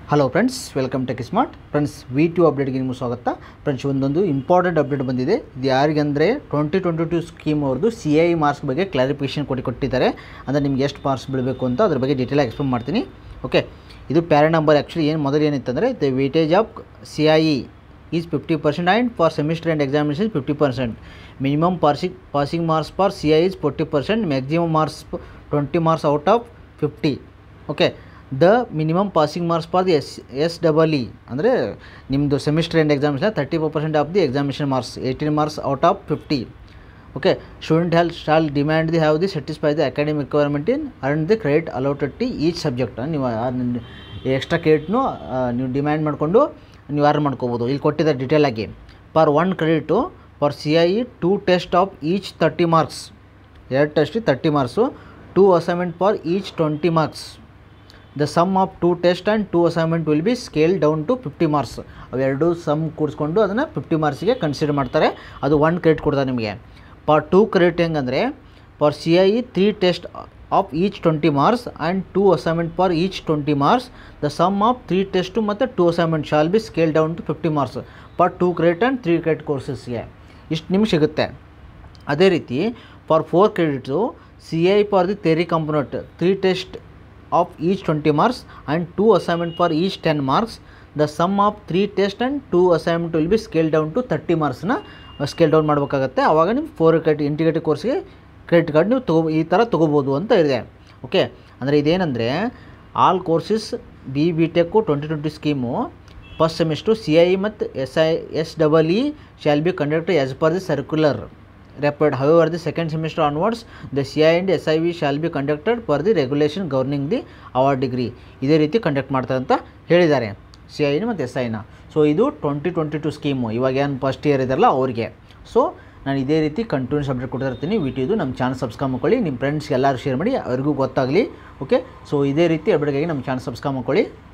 Hello friends, welcome tech smart. Friends, V2 ಅಪ್ಡೇಟ್ಗೆ ನಿಮಗೆ ಸ್ವಾಗತ. ಫ್ರೆಂಡ್ಸ್, ಒಂದೊಂದು ಇಂಪಾರ್ಟೆಂಟ್ ಅಪ್ಡೇಟ್ ಬಂದಿದೆ. ಇದು ಯಾರಿಗೆ ಅಂದರೆ 2022 ಸ್ಕೀಮ್ ಅವ್ರದ್ದು CIE ಮಾರ್ಕ್ಸ್ ಬಗ್ಗೆ ಕ್ಲಾರಿಫಿಕೇಷನ್ ಕೊಟ್ಟಿದ್ದಾರೆ. ಅಂದರೆ ನಿಮ್ಗೆ ಎಷ್ಟು ಮಾರ್ಕ್ಸ್ ಬೀಳಬೇಕು ಅಂತ ಅದ್ರ ಬಗ್ಗೆ ಡೀಟೇಲಾಗಿ ಎಕ್ಸ್ಪ್ಲೇನ್ ಮಾಡ್ತೀನಿ. ಓಕೆ, ಇದು ಪ್ಯಾರಾ ನಂಬರ್. ಆ್ಯಕ್ಚುಲಿ ಏನು ಮೊದಲು ಏನಿತ್ತಂದರೆ the weightage of CIE is 50% and for semester and examination 50%. Minimum passing marks for CIE is 40%, maximum marks 20 marks out of 50. Okay, the minimum passing marks for the SEE ಅಂದರೆ ನಿಮ್ಮದು semester and examination 35% of the examination marks, 18 marks out of 50. Okay, student shall demand the have the satisfy the academic requirement in earn the credit allotted to each subject. ನೀವು extra ಕ್ರೆಡಿಟ್ನು ನೀವು demand ಮಾಡಿಕೊಂಡು ನೀವು earn ಮಾಡ್ಕೋಬೋದು. ಇಲ್ಲಿ ಕೊಟ್ಟಿದ್ದಾರೆ ಡೀಟೇಲಾಗಿ. Per 1 credit for CIE 2 test of each 30 marks, 2 test 30 marks, 2 assignment for each 20 marks. The sum of 2 test and 2 assignment will be scale down to 50 marks. ಅವೆರಡು ಸಮ್ ಕೂಡಿಸ್ಕೊಂಡು ಅದನ್ನು 50 ಮಾರ್ಕ್ಸಿಗೆ ಕನ್ಸಿಡರ್ ಮಾಡ್ತಾರೆ. ಅದು 1 ಕ್ರೆಡಿಟ್ ಕೊಡ್ತಾರೆ ನಿಮಗೆ. ಪರ್ 2 ಕ್ರೆಡಿಟ್ ಹೆಂಗಂದರೆ for CIE 3 test of each 20 marks and 2 assignment for each 20 marks. The sum of 3 test ಮತ್ತು 2 assignment shall be scale down to 50 marks per 2 credit and 3 credit ಕೋರ್ಸಸ್ಗೆ. ಇಷ್ಟು ನಿಮ್ಗೆ ಸಿಗುತ್ತೆ. ಅದೇ ರೀತಿ for 4 credits CIE for the theory component 3 test of each 20 marks and 2 assignment for each 10 marks. The sum of 3 test and 2 assignment will be scale down to 30 ಮಾರ್ಕ್ಸ್ನ scale down ಮಾಡಬೇಕಾಗತ್ತೆ. ಆವಾಗ ನೀವು 4 ಕ್ರೆಡಿಟ್ ಇಂಟಿಗ್ರೇಟೆಡ್ ಕೋರ್ಸ್ಗೆ credit card ನೀವು ಈ ಥರ ತೊಗೋಬೋದು ಅಂತ ಇದೆ. ಓಕೆ, ಅಂದರೆ ಇದೇನೆಂದರೆ all courses BTech 2020 scheme first semester CIE ಮತ್ತು SEE shall be conducted as per the circular rapid. However, the second semester onwards, the CIE and SIE shall be conducted per the regulation governing the award degree. ಇದೇ ರೀತಿ conduct ಮಾಡ್ತಾರೆ ಅಂತ ಹೇಳಿದ್ದಾರೆ CIE ಮತ್ತು SIE. So ಇದು 2022 scheme. ಇವಾಗ ಏನು first year ಇದಾರಲ್ಲ ಅವರಿಗೆ. ಸೊ ನಾನು ಇದೇ ರೀತಿ ಕಂಟಿನ್ಯೂಸ್ ಅಪ್ಡೇಟ್ ಕೊಡ್ತಾ ಇರ್ತೀನಿ. V2 ನಮ್ಮ ಚಾನಲ್ ಸಬ್ಸ್ಕ್ರೈಬ್ ಮಾಡ್ಕೊಳ್ಳಿ, ನಿಮ್ಮ ಫ್ರೆಂಡ್ಸ್ಗೆ ಎಲ್ಲರೂ ಶೇರ್ ಮಾಡಿ, ಅವ್ರಿಗೂ ಗೊತ್ತಾಗಲಿ. ಓಕೆ, ಸೊ ಇದೇ ರೀತಿ ಅಪ್ಡೇಟ್ಗಾಗಿ ನಮ್ಮ ಚಾನಲ್ ಸಬ್ಸ್ಕ್ರೈಬ್ ಮಾಡ್ಕೊಳ್ಳಿ.